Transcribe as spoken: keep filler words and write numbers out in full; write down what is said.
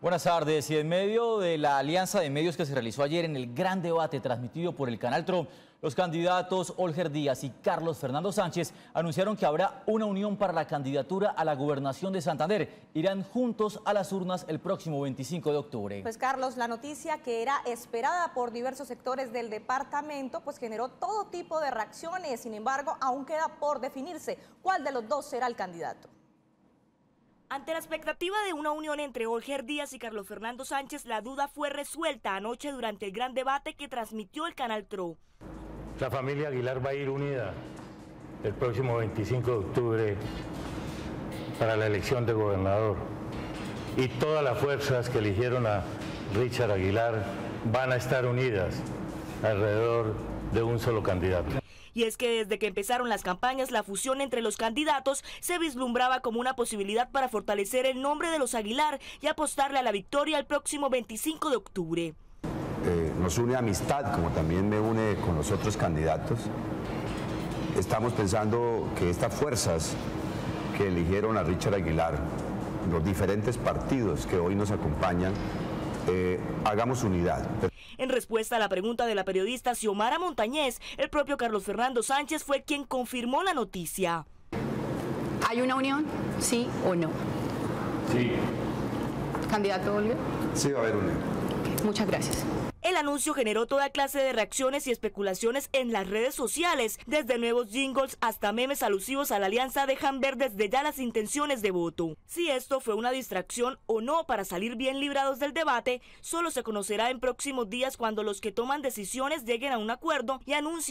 Buenas tardes. Y en medio de la alianza de medios que se realizó ayer en el gran debate transmitido por el canal Tro, los candidatos Olger Díaz y Carlos Fernando Sánchez anunciaron que habrá una unión para la candidatura a la gobernación de Santander. Irán juntos a las urnas el próximo veinticinco de octubre. Pues Carlos, la noticia que era esperada por diversos sectores del departamento pues generó todo tipo de reacciones. Sin embargo, aún queda por definirse cuál de los dos será el candidato. Ante la expectativa de una unión entre Olger Díaz y Carlos Fernando Sánchez, la duda fue resuelta anoche durante el gran debate que transmitió el canal Tro. La familia Aguilar va a ir unida el próximo veinticinco de octubre para la elección de gobernador. Y todas las fuerzas que eligieron a Richard Aguilar van a estar unidas alrededor de un solo candidato. Y es que desde que empezaron las campañas, la fusión entre los candidatos se vislumbraba como una posibilidad para fortalecer el nombre de los Aguilar y apostarle a la victoria el próximo veinticinco de octubre. Eh, nos une amistad, como también me une con los otros candidatos. Estamos pensando que estas fuerzas que eligieron a Richard Aguilar, los diferentes partidos que hoy nos acompañan, eh, hagamos unidad. En respuesta a la pregunta de la periodista Xiomara Montañez, el propio Carlos Fernando Sánchez fue quien confirmó la noticia. ¿Hay una unión? ¿Sí o no? Sí. ¿Candidato Olger? Sí, va a haber unión. Okay, muchas gracias. El anuncio generó toda clase de reacciones y especulaciones en las redes sociales. Desde nuevos jingles hasta memes alusivos a la alianza dejan ver desde ya las intenciones de voto. Si esto fue una distracción o no para salir bien librados del debate, solo se conocerá en próximos días cuando los que toman decisiones lleguen a un acuerdo y anuncien